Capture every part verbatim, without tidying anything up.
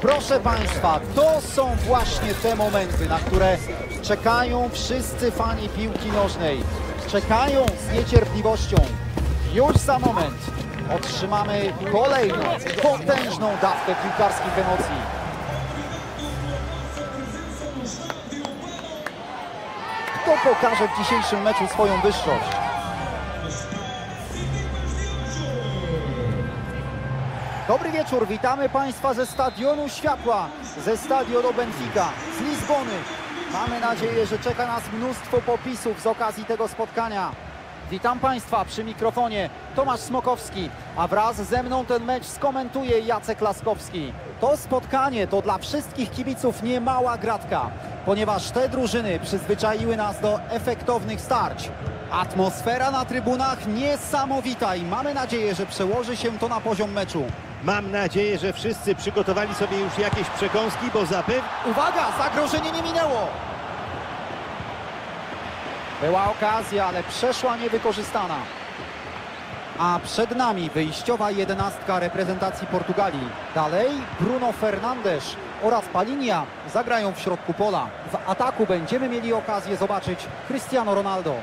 Proszę Państwa, to są właśnie te momenty, na które czekają wszyscy fani piłki nożnej. Czekają z niecierpliwością. Już za moment otrzymamy kolejną potężną dawkę piłkarskich emocji. Kto pokaże w dzisiejszym meczu swoją wyższość? Dobry wieczór, witamy Państwa ze Stadionu Światła, ze Stadionu Benfica, z Lizbony. Mamy nadzieję, że czeka nas mnóstwo popisów z okazji tego spotkania. Witam Państwa przy mikrofonie Tomasz Smokowski, a wraz ze mną ten mecz skomentuje Jacek Laskowski. To spotkanie to dla wszystkich kibiców niemała gratka, ponieważ te drużyny przyzwyczaiły nas do efektownych starć. Atmosfera na trybunach niesamowita i mamy nadzieję, że przełoży się to na poziom meczu. Mam nadzieję, że wszyscy przygotowali sobie już jakieś przekąski, bo zapewne... Uwaga, zagrożenie nie minęło! Była okazja, ale przeszła niewykorzystana. A przed nami wyjściowa jedenastka reprezentacji Portugalii. Dalej Bruno Fernandes oraz Palhinha zagrają w środku pola. W ataku będziemy mieli okazję zobaczyć Cristiano Ronaldo.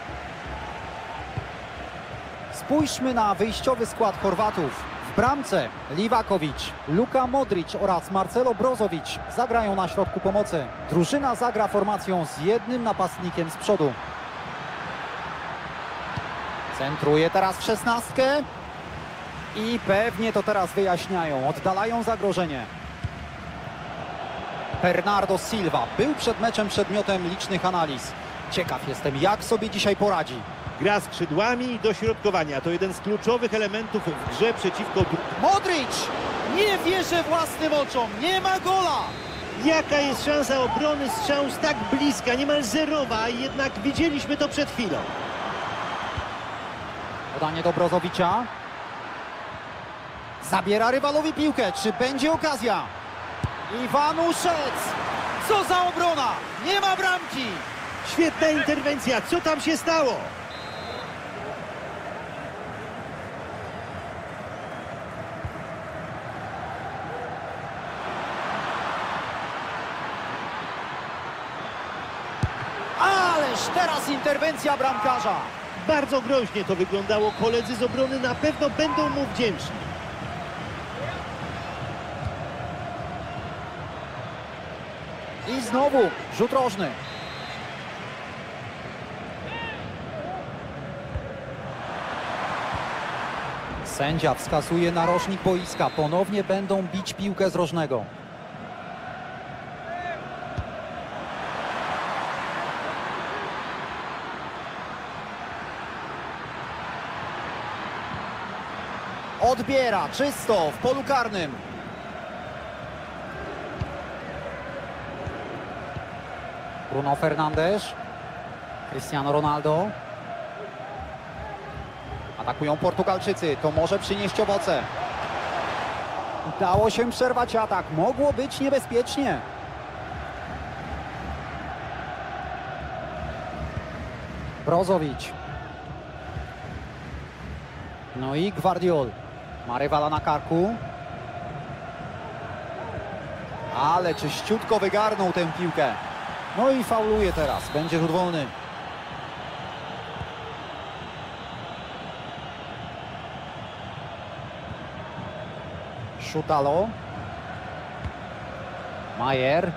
Spójrzmy na wyjściowy skład Chorwatów. W bramce Livakovic, Luka Modric oraz Marcelo Brozovic zagrają na środku pomocy. Drużyna zagra formacją z jednym napastnikiem z przodu. Centruje teraz w szesnastkę i pewnie to teraz wyjaśniają, oddalają zagrożenie. Bernardo Silva był przed meczem przedmiotem licznych analiz. Ciekaw jestem, jak sobie dzisiaj poradzi. Gra skrzydłami i dośrodkowania to jeden z kluczowych elementów w grze przeciwko... Modric! Nie wierzę własnym oczom, nie ma gola! Jaka jest szansa obrony strzału z tak bliska, niemal zerowa, jednak widzieliśmy to przed chwilą. Podanie do Brozowicza. Zabiera rywalowi piłkę, czy będzie okazja? Iwanuszec! Co za obrona! Nie ma bramki! Świetna interwencja, co tam się stało? Ależ teraz interwencja bramkarza. Bardzo groźnie to wyglądało. Koledzy z obrony na pewno będą mu wdzięczni. I znowu rzut rożny. Sędzia wskazuje narożnik boiska. Ponownie będą bić piłkę z rożnego. Odbiera czysto w polu karnym. Bruno Fernandes. Cristiano Ronaldo. Atakują Portugalczycy. To może przynieść owoce. Udało się przerwać atak. Mogło być niebezpiecznie. Brozovic. No i Gvardiol. Ma rywala na karku. Ale czyściutko wygarnął tę piłkę. No i fauluje teraz. Będzie rzut wolny. Szutalo. Majer.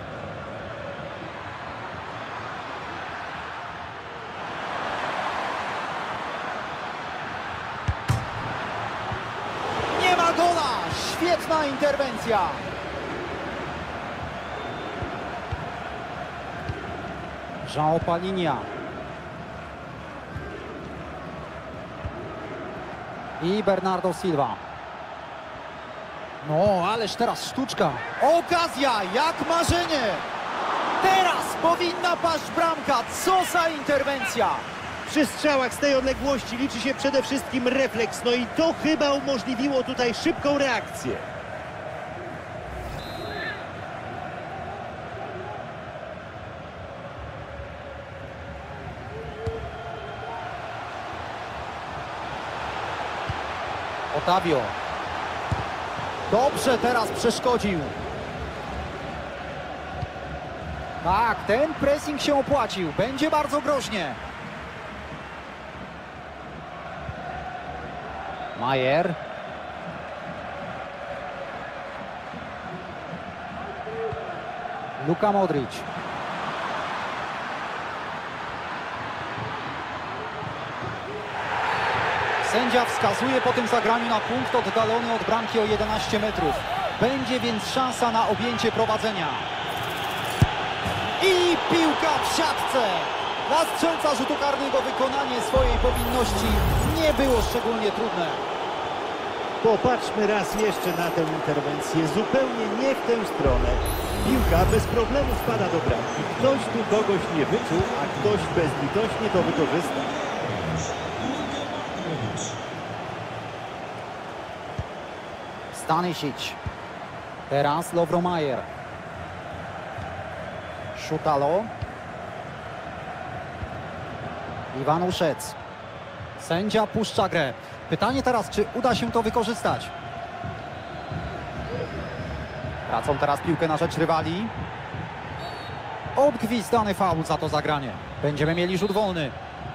Nie ma gola! Świetna interwencja! João Palhinha. I Bernardo Silva. No, ależ teraz sztuczka. Okazja, jak marzenie. Teraz powinna paść bramka. Co za interwencja. Przy strzałach z tej odległości liczy się przede wszystkim refleks. No i to chyba umożliwiło tutaj szybką reakcję. Otavio. Dobrze teraz przeszkodził. Tak, ten pressing się opłacił. Będzie bardzo groźnie. Majer. Luka Modric. Sędzia wskazuje po tym zagraniu na punkt oddalony od bramki o jedenaście metrów. Będzie więc szansa na objęcie prowadzenia. I piłka w siatce. Dla strzelca rzutu karnego wykonanie swojej powinności nie było szczególnie trudne. Popatrzmy raz jeszcze na tę interwencję. Zupełnie nie w tę stronę. Piłka bez problemu spada do bramki. Ktoś tu kogoś nie wyczuł, a ktoś bezlitośnie to wykorzysta. Stanisic. Teraz Lovro Majer. Szutalo. Iwan Uszec. Sędzia puszcza grę. Pytanie teraz, czy uda się to wykorzystać? Tracą teraz piłkę na rzecz rywali. Odgwizdany faul za to zagranie. Będziemy mieli rzut wolny.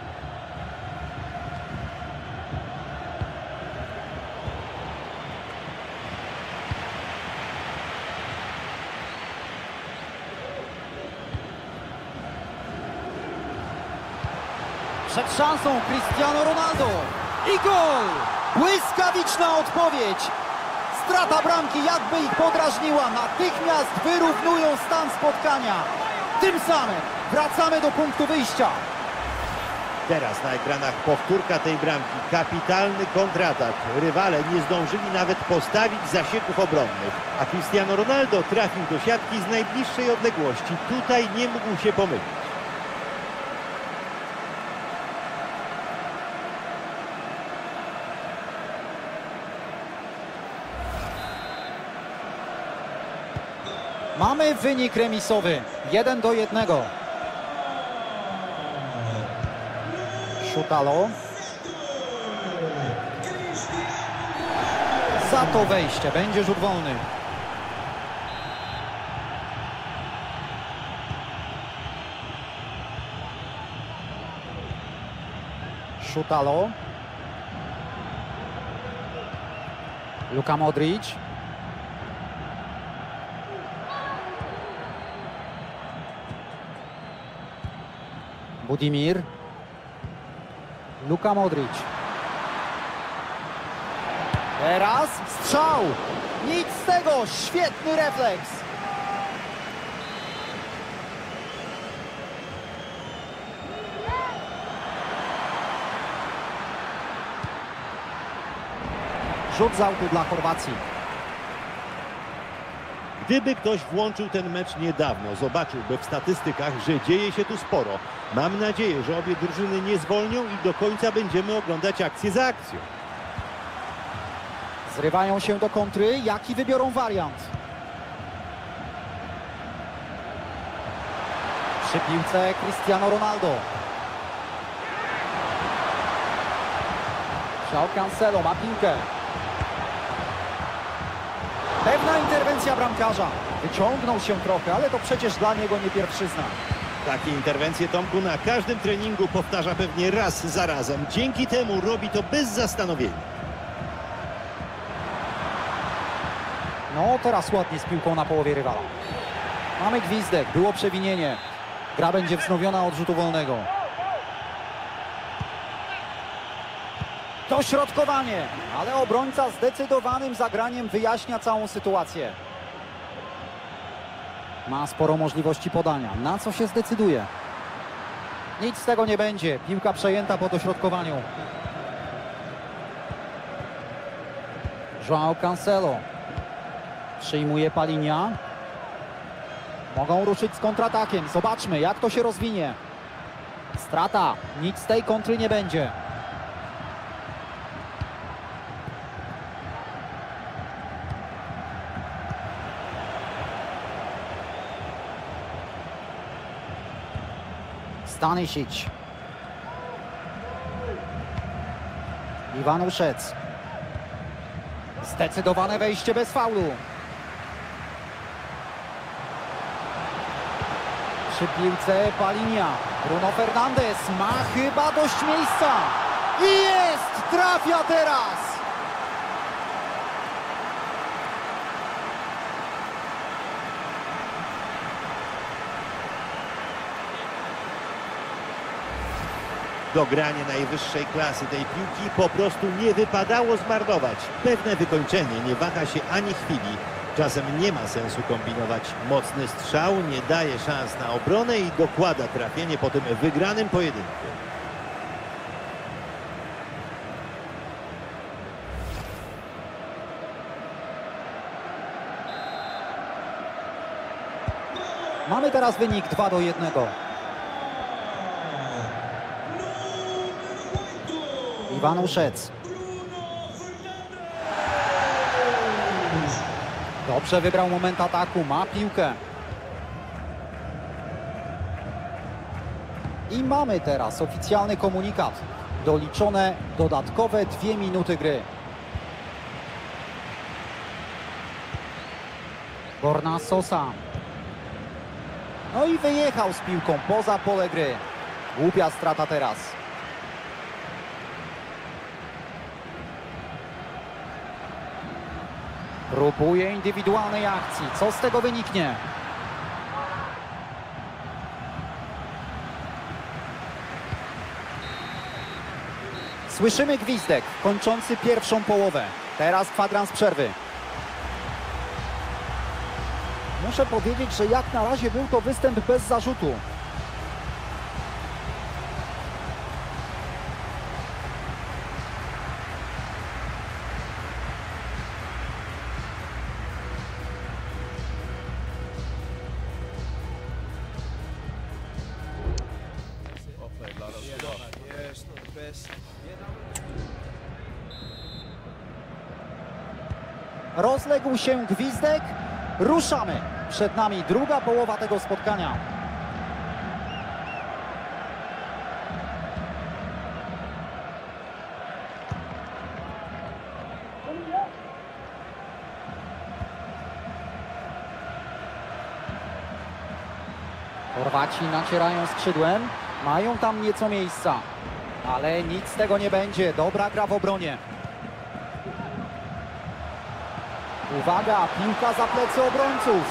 Przed szansą Cristiano Ronaldo. I gol! Błyskawiczna odpowiedź. Strata bramki jakby ich podrażniła. Natychmiast wyrównują stan spotkania. Tym samym wracamy do punktu wyjścia. Teraz na ekranach powtórka tej bramki. Kapitalny kontratak. Rywale nie zdążyli nawet postawić zasieków obronnych. A Cristiano Ronaldo trafił do siatki z najbliższej odległości. Tutaj nie mógł się pomylić. Mamy wynik remisowy. jeden do jednego. Szutalo. Za to wejście. Będzie rzut wolny. Szutalo. Luka Modric. Budimir. Luka Modric. Teraz strzał. Nic z tego. Świetny refleks. Rzut z autu dla Chorwacji. Gdyby ktoś włączył ten mecz niedawno, zobaczyłby w statystykach, że dzieje się tu sporo. Mam nadzieję, że obie drużyny nie zwolnią i do końca będziemy oglądać akcję za akcją. Zrywają się do kontry. Jaki wybiorą wariant? Przy piłce Cristiano Ronaldo. João Cancelo ma piłkę. Pewna interwencja bramkarza. Wyciągnął się trochę, ale to przecież dla niego nie pierwszyzna. Takie interwencje Tomku na każdym treningu powtarza pewnie raz za razem. Dzięki temu robi to bez zastanowienia. No teraz ładnie z piłką na połowie rywala. Mamy gwizdek, było przewinienie. Gra będzie wznowiona od rzutu wolnego. Dośrodkowanie, ale obrońca zdecydowanym zagraniem wyjaśnia całą sytuację. Ma sporo możliwości podania. Na co się zdecyduje? Nic z tego nie będzie. Piłka przejęta po dośrodkowaniu. João Cancelo. Przyjmuje Palinia. Mogą ruszyć z kontratakiem. Zobaczmy, jak to się rozwinie. Strata. Nic z tej kontry nie będzie. Stanisic. Iwan Uszec. Zdecydowane wejście bez faulu. Przy piłce Palinia. Bruno Fernandes ma chyba dość miejsca. I jest! Trafia teraz! Dogranie najwyższej klasy tej piłki po prostu nie wypadało zmarnować. Pewne wykończenie nie waha się ani chwili. Czasem nie ma sensu kombinować. Mocny strzał nie daje szans na obronę i dokłada trafienie po tym wygranym pojedynku. Mamy teraz wynik dwa do jednego. Iwan Uszec. Dobrze wybrał moment ataku, ma piłkę. I mamy teraz oficjalny komunikat. Doliczone dodatkowe dwie minuty gry. Borna Sosa. No i wyjechał z piłką poza pole gry. Głupia strata teraz. Próbuje indywidualnej akcji. Co z tego wyniknie? Słyszymy gwizdek kończący pierwszą połowę. Teraz kwadrans przerwy. Muszę powiedzieć, że jak na razie był to występ bez zarzutu. Rozległ się gwizdek. Ruszamy. Przed nami druga połowa tego spotkania. Chorwaci nacierają skrzydłem. Mają tam nieco miejsca. Ale nic z tego nie będzie. Dobra gra w obronie. Uwaga, piłka za plecy obrońców.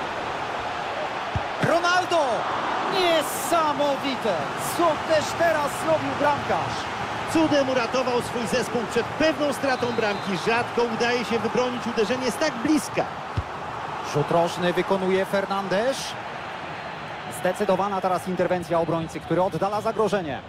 Ronaldo! Niesamowite! Co też teraz zrobił bramkarz? Cudem uratował swój zespół przed pewną stratą bramki. Rzadko udaje się wybronić uderzenie z tak bliska. Rzut rożny wykonuje Fernandes. Zdecydowana teraz interwencja obrońcy, który oddala zagrożenie.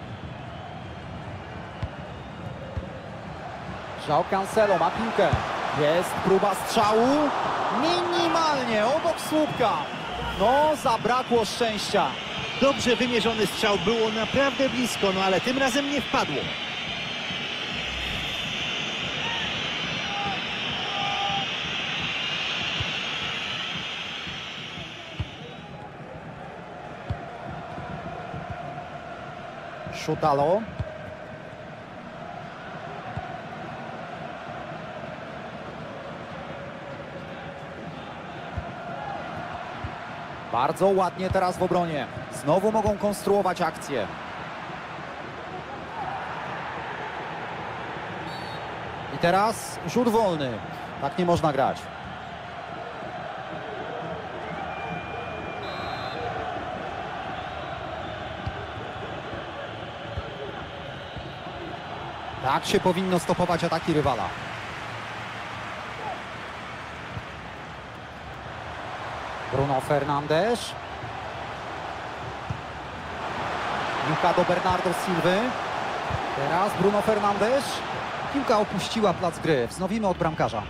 João Cancelo ma piłkę. Jest próba strzału. Minimalnie obok słupka. No, zabrakło szczęścia. Dobrze wymierzony strzał, było naprawdę blisko, no ale tym razem nie wpadło. Szutalo. Bardzo ładnie teraz w obronie. Znowu mogą konstruować akcję. I teraz rzut wolny. Tak nie można grać. Tak się powinno stopować ataki rywala. Bruno Fernandes. Piłka do Bernardo Silwy. Teraz Bruno Fernandes. Piłka opuściła plac gry. Wznowimy od bramkarza.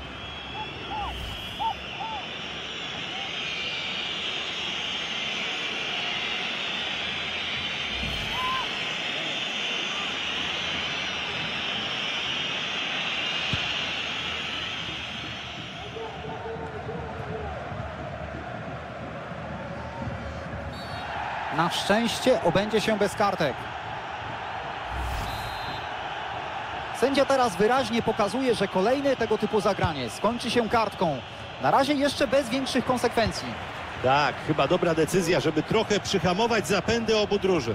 Na szczęście obędzie się bez kartek. Sędzia teraz wyraźnie pokazuje, że kolejne tego typu zagranie skończy się kartką. Na razie jeszcze bez większych konsekwencji. Tak, chyba dobra decyzja, żeby trochę przyhamować zapędy obu drużyn.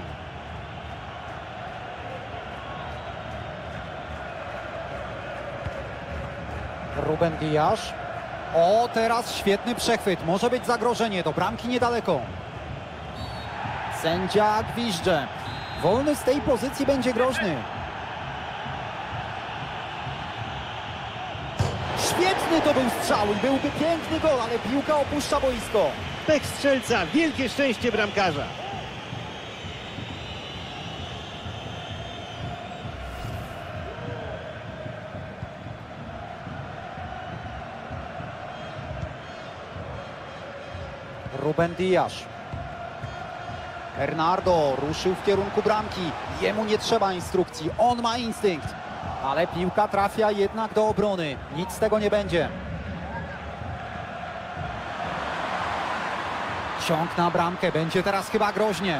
Ruben Dias. O, teraz świetny przechwyt. Może być zagrożenie. Do bramki niedaleko. Sędzia gwizdże. Wolny z tej pozycji będzie groźny. Świetny to był strzał i byłby piękny gol, ale piłka opuszcza boisko. Pech strzelca, wielkie szczęście bramkarza. Ruben Dias. Bernardo ruszył w kierunku bramki. Jemu nie trzeba instrukcji, on ma instynkt. Ale piłka trafia jednak do obrony. Nic z tego nie będzie. Ciąg na bramkę, będzie teraz chyba groźnie.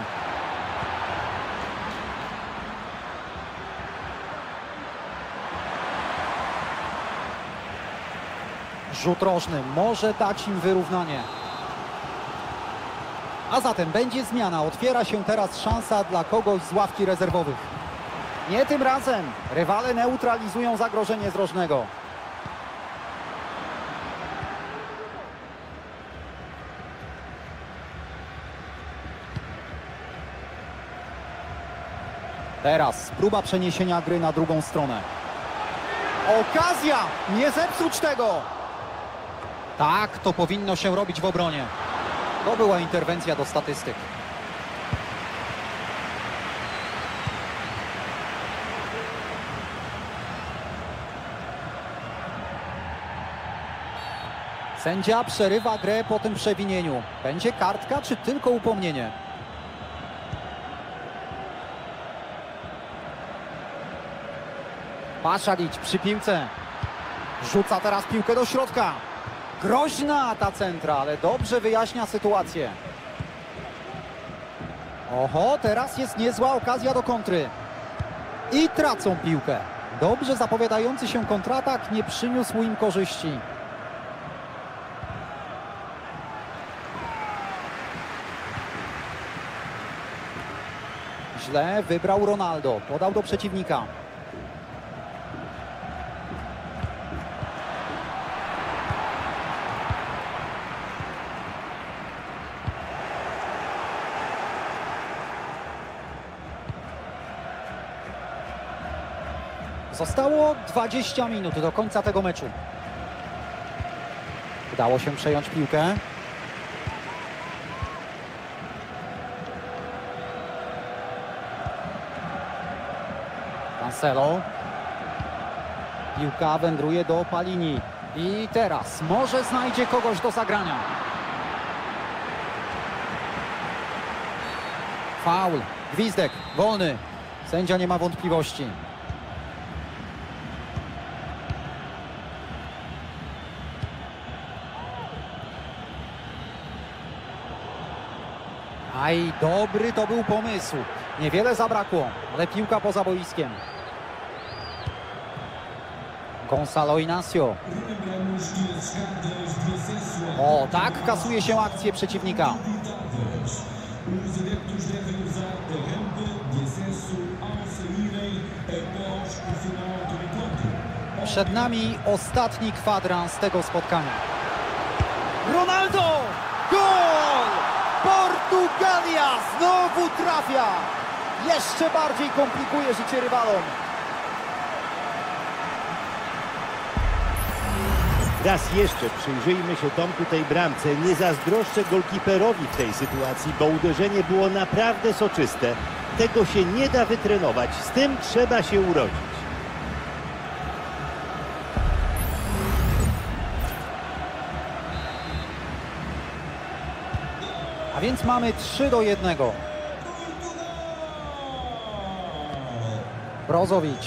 Rzut rożny może dać im wyrównanie. A zatem będzie zmiana. Otwiera się teraz szansa dla kogoś z ławki rezerwowych. Nie tym razem. Rywale neutralizują zagrożenie z rożnego. Teraz próba przeniesienia gry na drugą stronę. Okazja! Nie zepsuć tego! Tak, to powinno się robić w obronie. To była interwencja do statystyk. Sędzia przerywa grę po tym przewinieniu. Będzie kartka czy tylko upomnienie? Paszalić przy piłce. Rzuca teraz piłkę do środka. Groźna ta centra, ale dobrze wyjaśnia sytuację. Oho, teraz jest niezła okazja do kontry. I tracą piłkę. Dobrze zapowiadający się kontratak nie przyniósł im korzyści. Źle wybrał Ronaldo. Podał do przeciwnika. Zostało dwadzieścia minut do końca tego meczu. Udało się przejąć piłkę. Cancelo. Piłka wędruje do Palini. I teraz może znajdzie kogoś do zagrania. Faul. Gwizdek. Wolny. Sędzia nie ma wątpliwości. Aj, dobry to był pomysł. Niewiele zabrakło, ale piłka poza boiskiem. Gonzalo Inacio. O, tak kasuje się akcję przeciwnika. Przed nami ostatni kwadrans tego spotkania. Ronaldo! Gol! Portugalia znowu trafia! Jeszcze bardziej komplikuje życie rywalom. Raz jeszcze przyjrzyjmy się Tomku tej bramce. Nie zazdroszczę golkiperowi w tej sytuacji, bo uderzenie było naprawdę soczyste. Tego się nie da wytrenować. Z tym trzeba się urodzić. A więc mamy trzy do jednego. Brozowicz.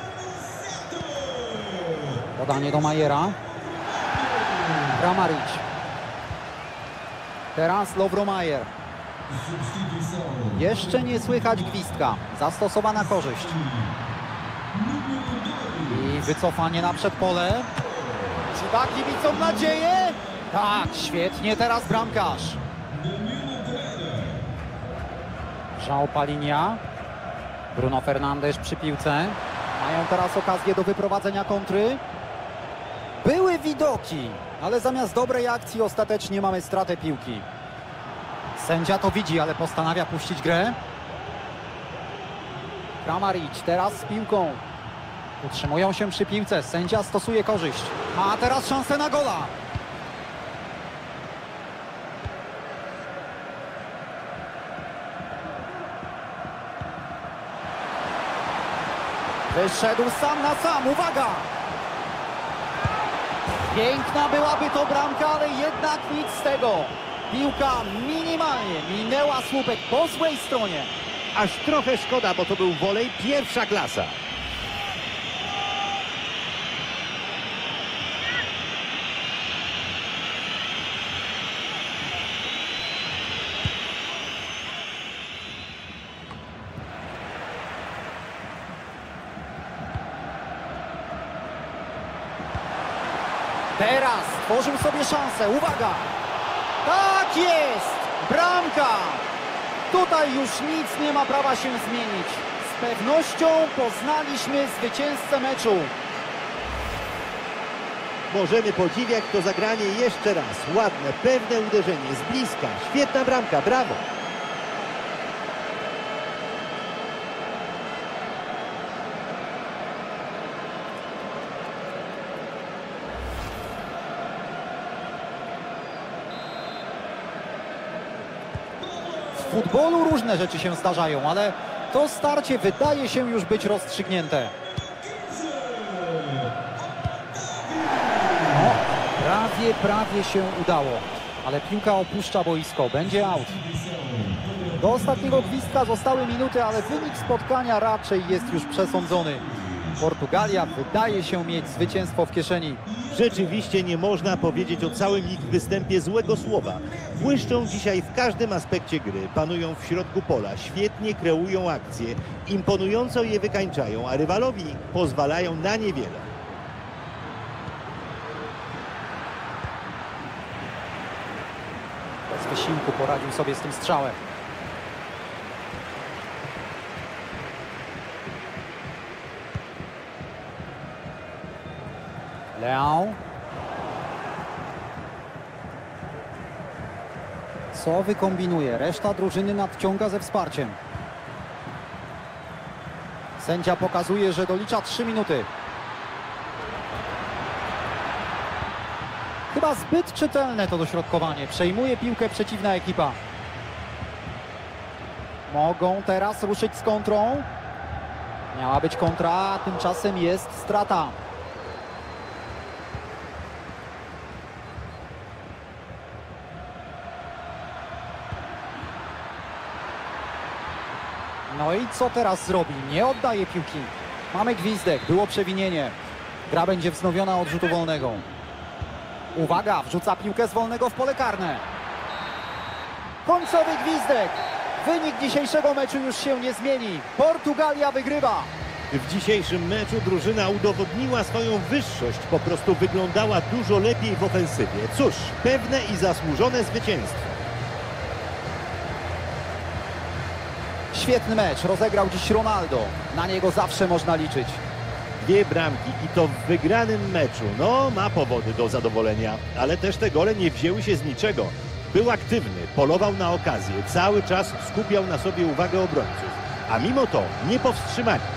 Podanie do Majera. Kramaric. Teraz Lovro Majer. Jeszcze nie słychać gwizdka. Zastosowana korzyść. I wycofanie na przedpole. Czy da kibicom nadzieję? Tak, świetnie teraz bramkarz. João Palhinha. Bruno Fernandes przy piłce. Mają teraz okazję do wyprowadzenia kontry. Były widoki, ale zamiast dobrej akcji ostatecznie mamy stratę piłki. Sędzia to widzi, ale postanawia puścić grę. Kramaric teraz z piłką. Utrzymują się przy piłce. Sędzia stosuje korzyść. Ma teraz szansę na gola. Wyszedł sam na sam. Uwaga! Piękna byłaby to bramka, ale jednak nic z tego. Piłka minimalnie minęła słupek po złej stronie. Aż trochę szkoda, bo to był wolej pierwsza klasa. Teraz tworzył sobie szansę. Uwaga! Tak jest! Bramka! Tutaj już nic nie ma prawa się zmienić. Z pewnością poznaliśmy zwycięzcę meczu. Możemy podziwiać to zagranie jeszcze raz. Ładne, pewne uderzenie z bliska. Świetna bramka, brawo! W futbolu różne rzeczy się zdarzają, ale to starcie wydaje się już być rozstrzygnięte. No, prawie, prawie się udało, ale piłka opuszcza boisko, będzie out. Do ostatniego gwizdka zostały minuty, ale wynik spotkania raczej jest już przesądzony. Portugalia wydaje się mieć zwycięstwo w kieszeni. Rzeczywiście nie można powiedzieć o całym ich występie złego słowa. Błyszczą dzisiaj w każdym aspekcie gry, panują w środku pola, świetnie kreują akcje, imponująco je wykańczają, a rywalowi pozwalają na niewiele. Bez wysiłku poradził sobie z tym strzałem. Leão. Co wykombinuje? Reszta drużyny nadciąga ze wsparciem. Sędzia pokazuje, że dolicza trzy minuty. Chyba zbyt czytelne to dośrodkowanie. Przejmuje piłkę przeciwna ekipa. Mogą teraz ruszyć z kontrą. Miała być kontra, a tymczasem jest strata. No i co teraz zrobi? Nie oddaje piłki. Mamy gwizdek, było przewinienie. Gra będzie wznowiona od rzutu wolnego. Uwaga, wrzuca piłkę z wolnego w pole karne. Końcowy gwizdek. Wynik dzisiejszego meczu już się nie zmieni. Portugalia wygrywa. W dzisiejszym meczu drużyna udowodniła swoją wyższość, po prostu wyglądała dużo lepiej w ofensywie. Cóż, pewne i zasłużone zwycięstwo. Świetny mecz rozegrał dziś Ronaldo. Na niego zawsze można liczyć. Dwie bramki i to w wygranym meczu. No, ma powody do zadowolenia, ale też te gole nie wzięły się z niczego. Był aktywny, polował na okazję, cały czas skupiał na sobie uwagę obrońców, a mimo to nie powstrzymali.